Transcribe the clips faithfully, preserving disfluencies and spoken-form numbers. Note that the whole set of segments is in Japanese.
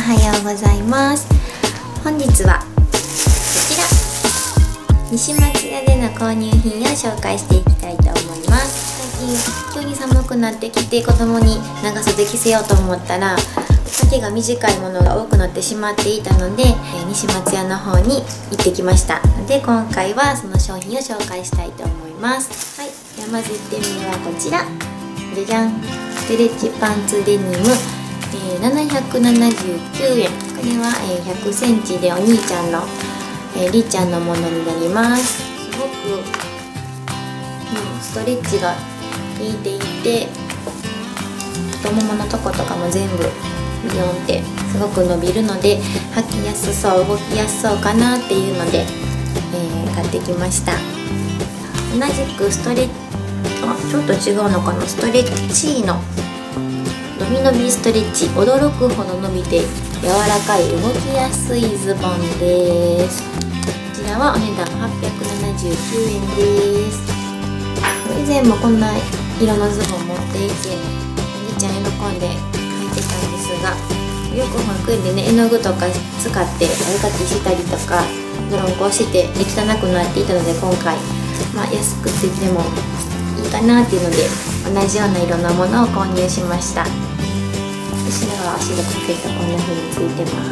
はようございます。本日はこちら西松屋での購入品を紹介していきたいと思います。最近急に寒くなってきて、子供に長袖着せようと思ったら丈が短いものが多くなってしまっていたので、西松屋の方に行ってきました。で今回はその商品を紹介したいと思います。はい、ではまずいってんめはこちら、じゃじゃん、ストレッチパンツデニム、えー、ななひゃくななじゅうきゅうえん。これは、えー、ひゃくセンチでお兄ちゃんの、えー、りーちゃんのものになります。すごく、うん、ストレッチが効いていて、太もものとことかも全部ビヨンってすごく伸びるので履きやすそう、動きやすそうかなっていうので、えー、買ってきました。同じくストレッチ、あ、ちょっと違うのかな、ストレッチーノのびのびストレッチ、驚くほど伸びて柔らかい動きやすいズボンです。こちらはお値段はっぴゃくななじゅうきゅうえんです。以前もこんな色のズボン持っていて、おじちゃん喜んで履いてたんですが、よく保育園でね、絵の具とか使ってお絵かきしたりとか泥んこして汚くなっていたので、今回、まあ、安くついてもいいかなっていうので同じような色のものを購入しました。後ろは足がかけたこんな風についてます。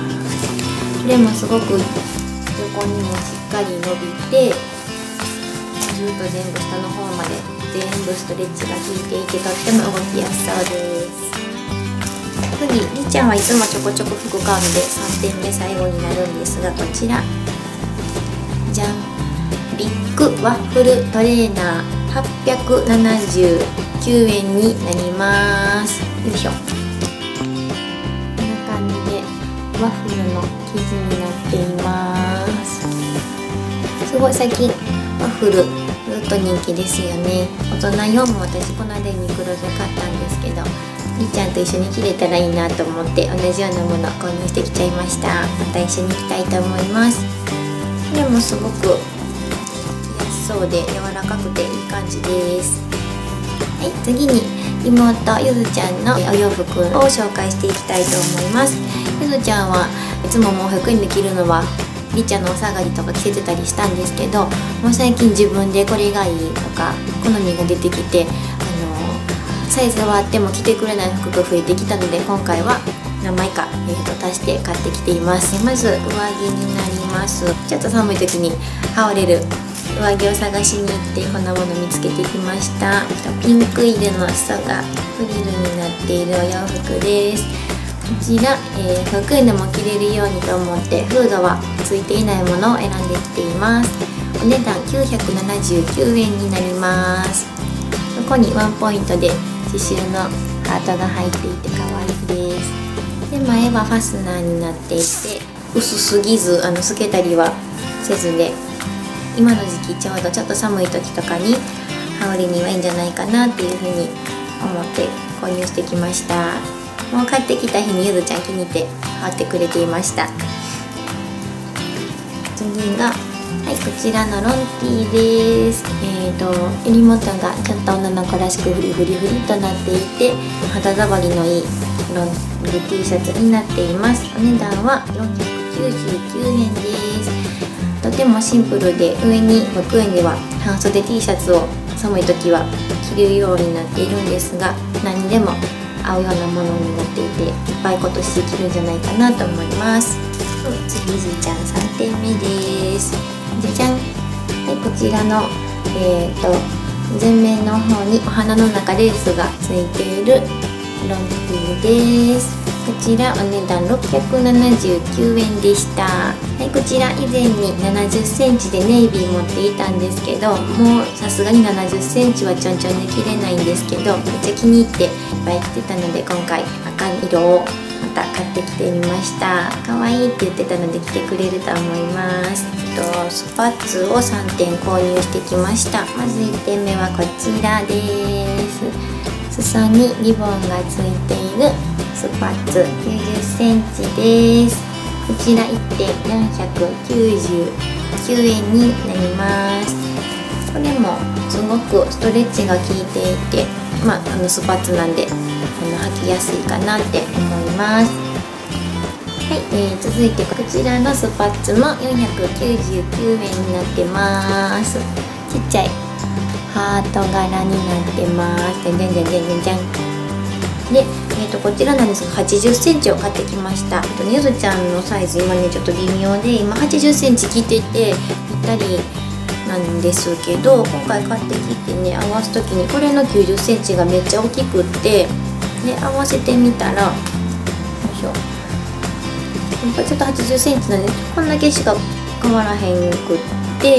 これもすごく横にもしっかり伸びて、ずっと全部下の方まで全部ストレッチが効いていて、とっても動きやすそうです。次、りーちゃんはいつもちょこちょこ服買うのでさんてんめ最後になるんですが、こちらじゃん、ビッグワッフルトレーナーはっぴゃくななじゅうきゅうえんになります。よいしょ、こんな感じでワッフルの生地になっています。すごい最近ワッフルずっと人気ですよね。大人用も私この間に黒で買ったんですけど、りーちゃんと一緒に着れたらいいなと思って同じようなものを購入してきちゃいました。また一緒に着たいと思います。これもすごく安そうで柔らかくていい感じです。はい、次に妹ゆずちゃんのお洋服を紹介していきたいと思います。ゆずちゃんはいつももう保育園で着るのはりーちゃんのお下がりとか着せてたりしたんですけど、もう最近自分でこれがいいとか好みが出てきて、あのサイズはあっても着てくれない服が増えてきたので、今回は何枚か、えー、と足して買ってきています。まず上着になります。ちょっと寒い時に羽織れる上着を探しに行ってこんなもの見つけてきました。ピンク色の裾がフリルになっているお洋服です。こちら、えー、保育園でも着れるようにと思ってフードはついていないものを選んできています。お値段きゅうひゃくななじゅうきゅうえんになります。ここにワンポイントで刺繍のハートが入っていて可愛いです。で前はファスナーになっていて、薄すぎずあの透けたりはせずで、今の時期ちょうどちょっと寒い時とかに羽織りにはいいんじゃないかなっていうふうに思って購入してきました。もう買ってきた日にゆずちゃん気に入って羽織ってくれていました。次が、はい、こちらのロンティーです。えーと襟元がちょっと女の子らしくフリフリフリとなっていて、肌触りのいいロング T シャツになっています。お値段はよんひゃくきゅうじゅうきゅうえんです。とてもシンプルで、上に保育園では半袖 T シャツを寒い時は着るようになっているんですが、何にでも合うようなものになっていて、いっぱい今年着るんじゃないかなと思います。次じいちゃんさんてんめです。じゃじゃん、はい、こちらのえーと前面の方にお花の中レースがついているロンティーです。こちらお値段ろっぴゃくななじゅうきゅうえんでした。はい、こちら以前にななじゅっセンチでネイビー持っていたんですけど、もうさすがにななじゅっセンチはちょんちょんで着れないんですけど、めっちゃ気に入っていっぱい着てたので、今回赤色をまた買ってきてみました。可愛いって言ってたので着てくれると思います。とスパッツをさんてん購入してきました。まずいってんめはこちらです。裾にリボンがついているスパッツきゅうじゅっセンチです。こちら いってんよんひゃくきゅうじゅうきゅうえんになります。これもすごくストレッチが効いていて、まあ、あのスパッツなんであの履きやすいかなって思います。 はい、えー、続いてこちらのスパッツもよんひゃくきゅうじゅうきゅうえんになってます。ちっちゃいハート柄になってます。じゃんじゃんじゃんじゃんじゃん。で、えー、とこちらなんですがはちじゅっセンチを買ってきました。とね、ゆずちゃんのサイズ今ねちょっと微妙で、今はちじゅっセンチ着ててぴったりなんですけど、今回買ってきてね合わす時にこれのきゅうじゅっセンチがめっちゃ大きくって、で合わせてみたら、よいしょ、やっぱちょっとはちじゅっセンチなんでこんだけしか変わらへんくって、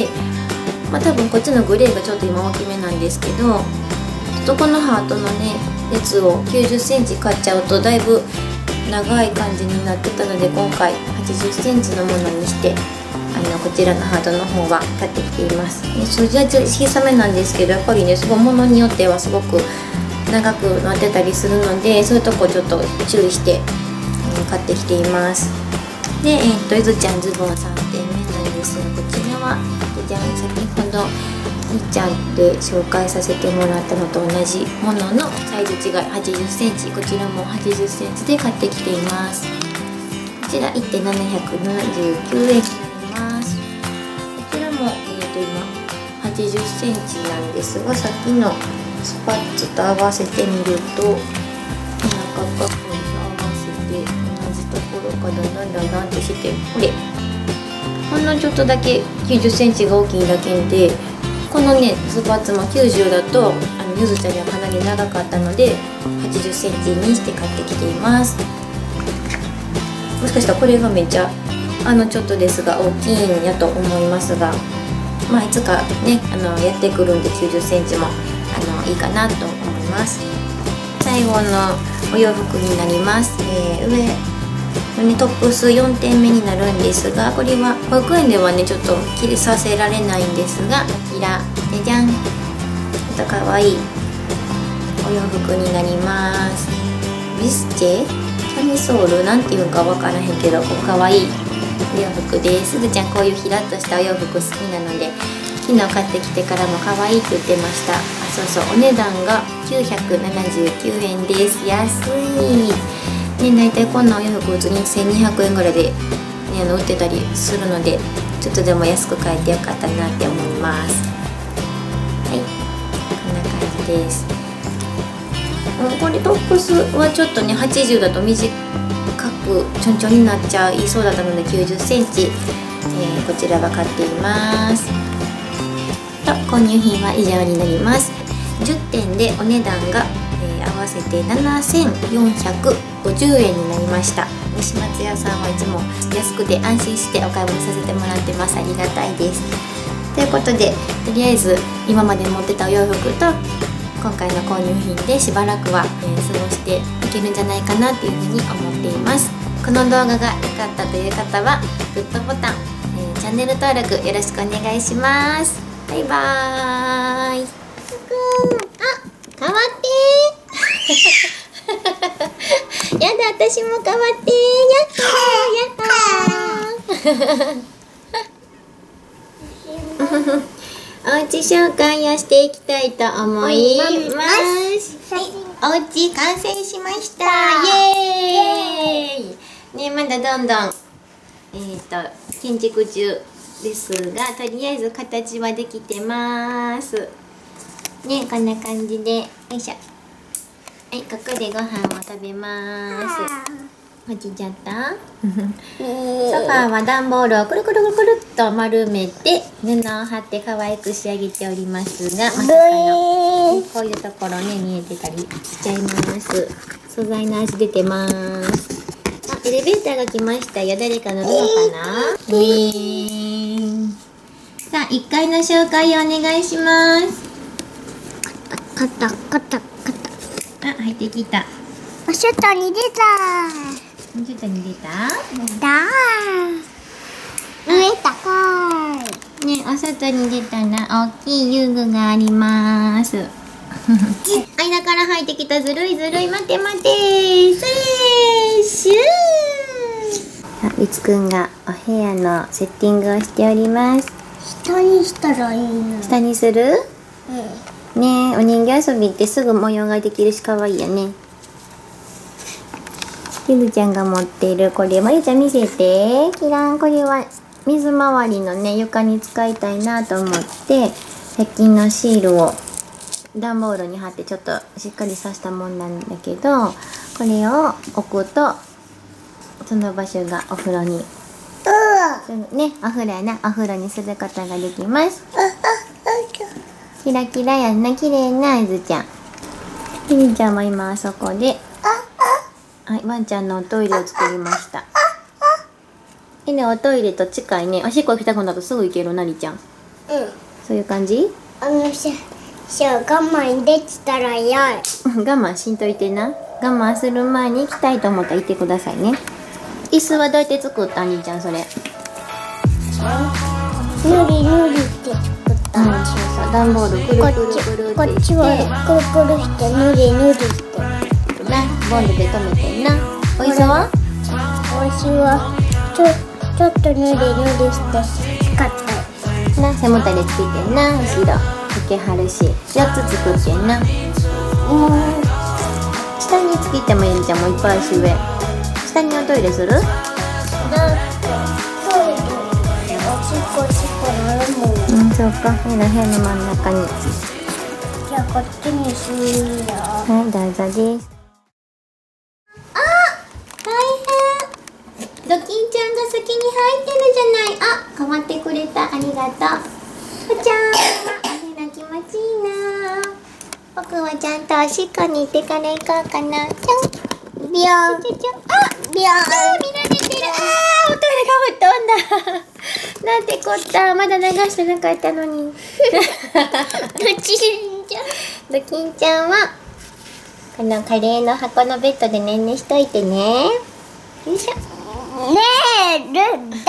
まあ多分こっちのグレーがちょっと今大きめなんですけど、ちょっとこのハートのね列をきゅうじゅっセンチ買っちゃうとだいぶ長い感じになってたので、今回はちじゅっセンチのものにしてあのこちらのハートの方は買ってきています。ね、数字は小さめなんですけど、やっぱりねすごいものによってはすごく長くなってたりするので、そういうとこちょっと注意して、うん、買ってきています。で、えー、っとゆずちゃんズボンさんてんめなんですが、こちらはじゃん、先ほどみっちゃんで紹介させてもらったのと同じもののサイズ違いはちじゅっセンチ、こちらもはちじゅっセンチで買ってきています。こちら いってんななひゃくななじゅうきゅうえんになります。こちらも、えー、と今はちじゅっセンチなんですが、さっきのスパッツと合わせてみると、お腹かこに合わせて同じところからだんだんだんってして、これほんのちょっとだけきゅうじゅっセンチが大きいだけで、このねスパッツもきゅうじゅうだとあのゆずちゃんにはかなり長かったのではちじゅっセンチにして買ってきています。もしかしたらこれがめっちゃあのちょっとですが大きいんやと思いますが、まあいつかねあのやってくるんできゅうじゅっセンチもあのいいかなと思います。最後のお洋服になります。えー、上ね、トップスよんてんめになるんですが、これは保育園ではねちょっと着させられないんですが、こちらじゃじゃん、またかわいいお洋服になります。ビスチェキャミソールなんていうかわからへんけど、かわいいお洋服です。すずちゃんこういうひらっとしたお洋服好きなので、昨日買ってきてからも可愛いって言ってました。あ、そうそう、お値段がきゅうひゃくななじゅうきゅうえんです。安いね。大体こんなお洋服普通にせんにひゃくえんぐらいで、ね、あの売ってたりするので、ちょっとでも安く買えてよかったなって思います。はい、こんな感じです。これトップスはちょっとねはちじゅうだと短くちょんちょんになっちゃいそうだったのできゅうじゅっセンチ、えー、こちらは買っています。と購入品は以上になります。じゅってんでお値段が合わせてななせんよんひゃくごじゅうえんになりました。西松屋さんはいつも安くて安心してお買い物させてもらってます。ありがたいです。ということで、とりあえず今まで持ってたお洋服と今回の購入品でしばらくは、えー、過ごしていけるんじゃないかなっていうふうに思っています。この動画が良かったという方はグッドボタン、えー、チャンネル登録よろしくお願いします。バイバーイ。あ、変わってーやだ、私も変わってー。やったーやったーおうち紹介をしていきたいと思います。はい、おうち完成しました。イエーイね、まだどんどんえーと建築中ですが、とりあえず形はできてますね。こんな感じで、よいしょ。はい、ここでご飯を食べます。落ちちゃったソファーは段ボールをくるくるくるくるっと丸めて布を貼って可愛く仕上げておりますが、まさかのこういうところね見えてたりしちゃいます。素材の足出てます。あ、エレベーターが来ましたよ。誰か乗るのかな。ウィーン。さあ、いっかいの紹介をお願いします。 カタカタカタ。 あ、入ってきた。 お外に出た。 お外に出た。 だー。上高い。 ね、お外に出たら大きい遊具があります。間から入ってきた。ずるいずるい。待て待て。それシュー。あ、みつくんがお部屋のセッティングをしております。 下にしたらいいの。 下にする？ うん。 ねえ、お人形遊びってすぐ模様ができるし可愛いよね。 ゆずちゃんが持っているこれ、まゆちゃん見せて。キラン、これは水回りのね、床に使いたいなと思って、ひゃく均のシールを段ボールに貼ってちょっとしっかりさしたもんなんだけど、これを置くとその場所がお風呂に、ね、お風呂やな、お風呂にすることができます。キラキラやんな、綺麗なゆずちゃん。ゆずちゃんも今あそこで、はい、ワンちゃんのおトイレを作りました。えね、おトイレと近いね。おしっこ行きたくなるとすぐ行けるなりちゃん。 うん。 そういう感じ？ あのし、しゃ我慢できたらやい。 我慢しんといてな。我慢する前に行きたいと思ったら行ってくださいね。椅子はどうやって作った兄ちゃんそれ？ ぬりぬりって作った。 うん、そうそう。段ボールくるくるくるこっってして、 ちはくるくるしてぬりぬりして。 な、ボンドで留めてんな。おいしさは？ おいしはちょちょっとぬりぬりして使ったな、背もたれつけてんな。後ろつけはるし、よっつ作ってんな。 もう下につけてもいいんじゃん、もういっぱいし上。下におトイレする？ だってトイレおしっこおしっこなるもん。 うん、そうか。部屋の部屋の真ん中に。 じゃあこっちにするよ。 はい、どうぞです。大変。ドキンちゃんが先に入ってるじゃない。あ、変わってくれた。ありがとう。ふちゃん。おひな気持ちいいな。僕はちゃんとおしっこに行ってから行こうかな。ちゃん。 ビャン。 ちょちょ。あ、 ビャン。 あー、見られてる。あー、おトイレが吹っ飛んだ。なんてこった。まだ流してなかったのに。 ドキンちゃん。 ドキンちゃんはこのカレーの箱のベッドでねんねしといてね。よいしょ。 ねえ、ル